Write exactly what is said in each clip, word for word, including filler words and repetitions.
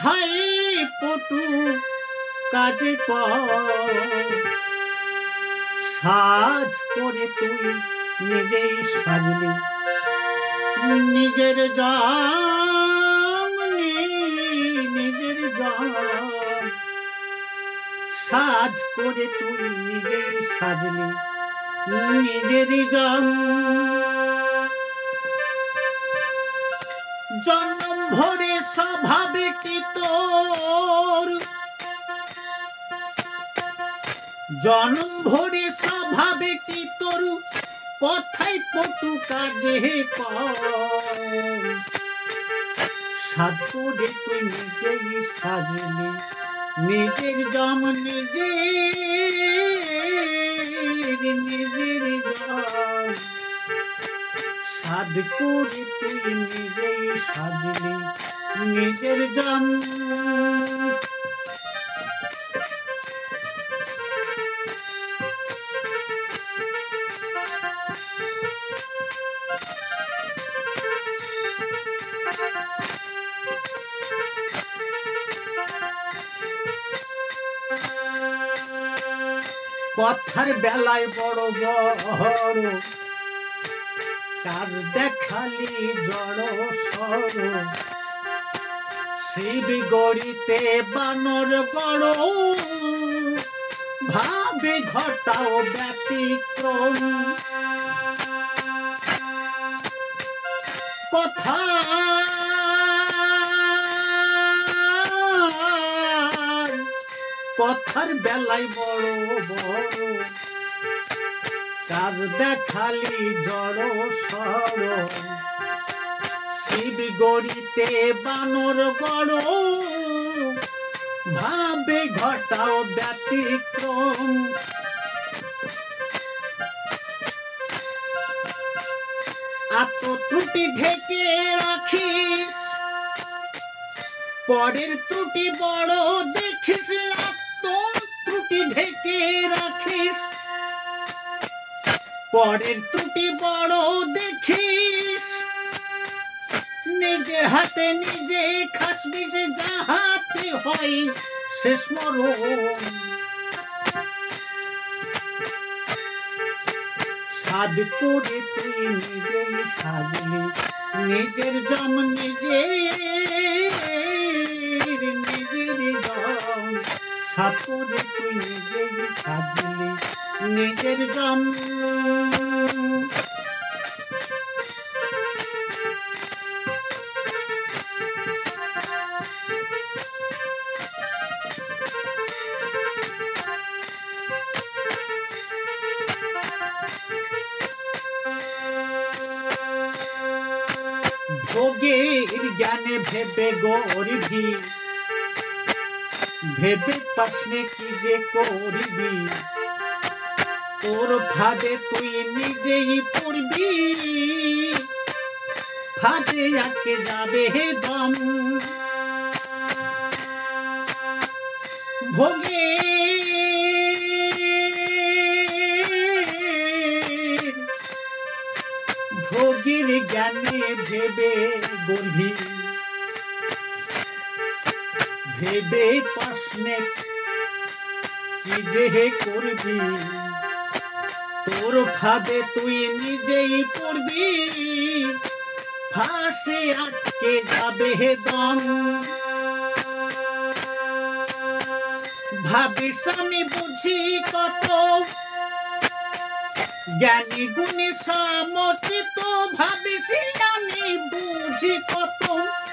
কথাই পটু কাজে সাধ করে তুই নিজেই সাজলি নিজের জাম নিজের জাম সাধ করে তুই নিজেই সাজলি নিজেরই জাম জন্ম ভরে স্বভাবে কি তোর জন্ম ভরে স্বভাবে কি তোর কথাই পটু কাজে সাধ করে তুই নিজেই সাজলি নিজের জাম নিজের নিজের জাম সাধ করে তুই নিজেই সাজলি নিজের জাম কথার বেলায় বড় বড় কাজ দেখালি জড় সড় শিব গড়িতে বানর বড় ভাবে ঘটাও ব্যতিক্রম কথা কথার বেলায় বড় বড় কাজ দেখালি জড় সড় শিব গড়িতে বানর বড় ভাবে ঘটাও ব্যতিক্রম আত্ম ত্রুটি ঢেকে রাখিস পরের ত্রুটি বড় দেখিস আত্ম ত্রুটি ঢেকে রাখিস পরের ত্রুটি বড় দেখিস নিজের হাতে নিজে খাসবিস যাহাতে হয় শেষ মরণ সাধ করে তুই নিজেই সাজলি নিজের জম নিজের নিজের জম সাধ করে তুই নিজেই সাজলি নিজের জম ভোগের জ্ঞানে ভেবে গরিবি ভেবে পাশনে কি যে করবি তোর ফাঁদে তুই নিজেই পড়বি ফাঁদে আটকে যাবে হে দম ভোগে ভোগের জ্ঞানে ভেবে গর্ভি ভেবে পাশনে কি যে করবি তোর ফাঁদে তুই নিজেই পড়বি ফাঁসে আটকে যাবে হে দম ভাবিস আমি বুঝি কত জ্ঞানী গুণী সমচিত ভাবিস আমি বুঝি কত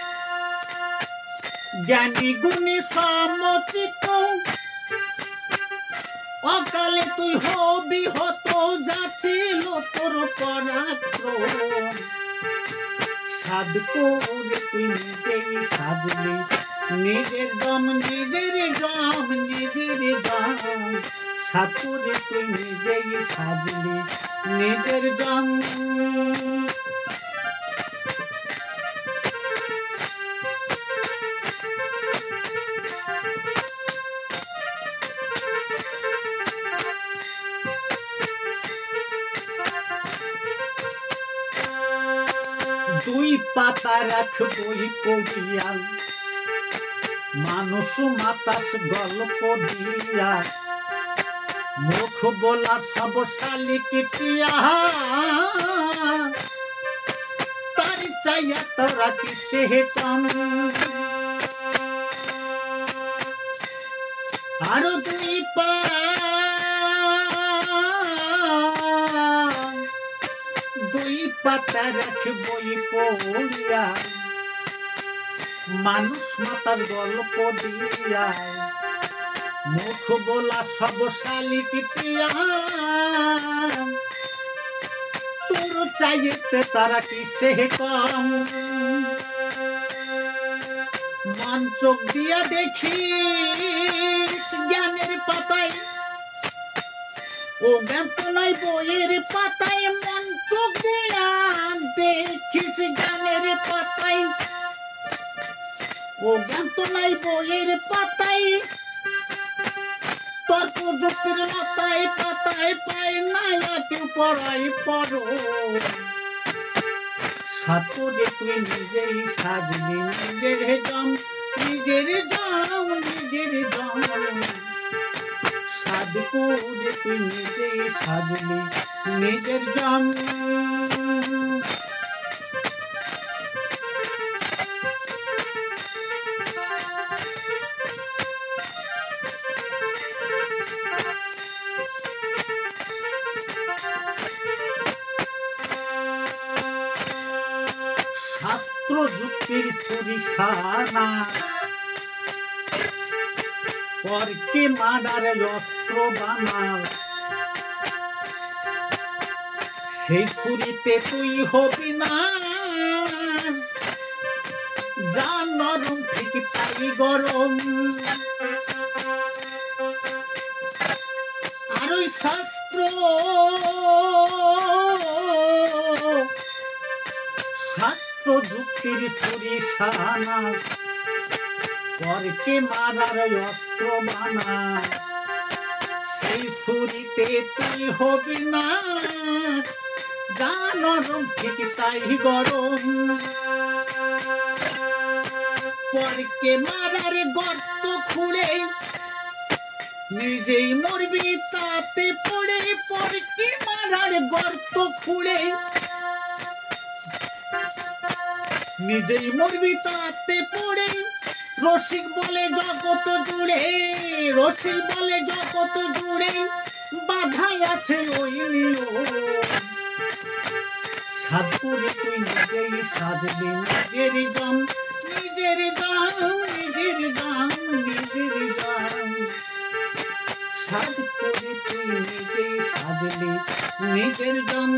জ্ঞানী গুণী সমচিত অকালে তুই হবি হতো যাচ্ছিল তোর পরাক্রম সাধ করে তুই নিজেই সাজলি নিজের দম নিজের জম নিজের দম সাধ করে তুই নিজেই সাজলি নিজের জম দুই পাতা রাখবই পড়িয়া মানুষ মাতাস গল্প দিয়া মুখ বলা সব শালিকে টিয়া তার চাইয়া তোরা কি সে কম আরো দুই পা দুই পাতা রাখবই পড়িয়া মানুষ মাতার গল্প দিয়া মুখ বলা সব শালিকে টিয়া তোর চাইতে তারা কি সে কম মান চোখ দিয়া দেখিস জ্ঞানের পাতায় ও জ্ঞান তো নাই বইয়ের পাতায় মন চোখ দিয়া দেখিস জ্ঞানের পাতায় ও জ্ঞান তো নাই বইয়ের পাতায় তোর প্রযুক্তির মাথায় পাতায় পায় নাই কেউ পড়াই পড়ো সাতরে তুই নিজেই সাজলি নিজের জম নিজের জম নিজের জম সাজ করে তুই নিজেই সাজলি নিজের জম শাস্ত্র যুক্তির সরিষানা পরকে মানার অস্ত্র বানাল সেই ছুরিতে তুই হবি না যা নরম ঠিক তাই গরম আর ওই শাস্ত্র শাস্ত্র যুক্তির সরিষানা পরকে মারার অস্ত্র বানা সেই ছুরিতে তুই হবি না যা নরম ঠিক তাই গরম পরকে মারার গর্ত খুঁড়ে নিজেই মরবি তাতে পড়ে পরকে মারার গর্ত খুঁড়ে নিজেই মরবি তাতে পড়ে রসিক বলে জগত জুড়ে রসিক বলে জগত জুড়ে বাধাই আছে ওই নিয়ম সাজ করে তুই নিজেই সাজবি নিজের জম নিজের জম নিজের জম নিজের জম সাজ করে তুই নিজেই সাজবি নিজের জম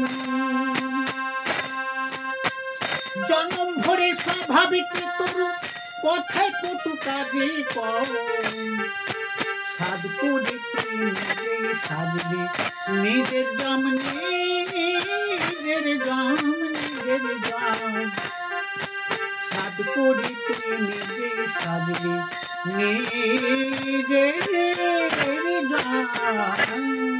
জন্ম ভরে স্বাভাবিক তোর কথায় কটু কাজে কর সাজ করে তুই নিজেই সাজবি নিজের জম নিজের জম নিজের জম সাজ করে তুই নিজেই সাজবি নিজের জম